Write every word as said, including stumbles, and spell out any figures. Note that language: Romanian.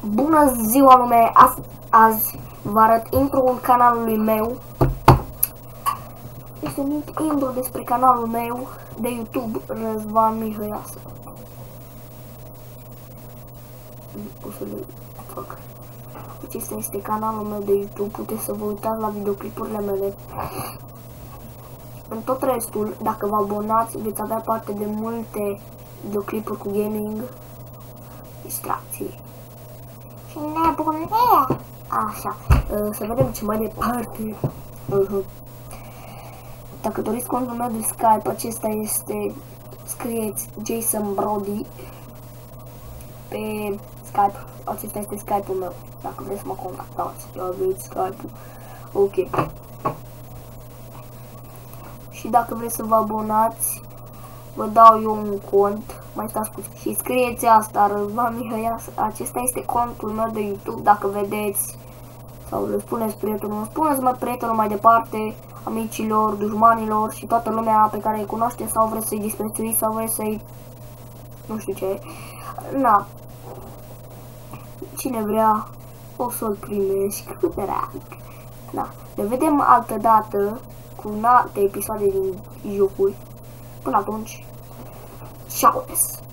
Bună ziua lume, azi, azi vă arăt intro-ul canalului meu. Este un mic intro despre canalul meu de YouTube, Răzvan Mihăiasă. O să le fac. Acesta este canalul meu de YouTube, puteți să vă uitați la videoclipurile mele. În tot restul, dacă vă abonați, veți avea parte de multe videoclipuri cu gaming, distracții și nebunie. Așa, să vedem ce mai departe. Dacă doriți contul meu de Skype, acesta este, scrieți Jason Brody pe Skype. Acesta este Skype-ul meu, dacă vreți să mă contactați, aveți Skype-ul. Ok. Și dacă vreți să vă abonați, vă dau eu un cont, mai stați puțin și scrieți asta, Răzvan Mihăiasă. Acesta este contul meu de YouTube, dacă vedeți, sau le spuneți prietenul, spuneți-mă prietenul mai departe, amicilor, dușmanilor și toată lumea pe care îi cunoaște, sau vreți să-i disprețuiți, sau vreți să-i, nu știu ce, na, cine vrea o să-l primești cu drag. Da, ne vedem altă dată cu un alte episoade din jocuri. Până atunci, ciao!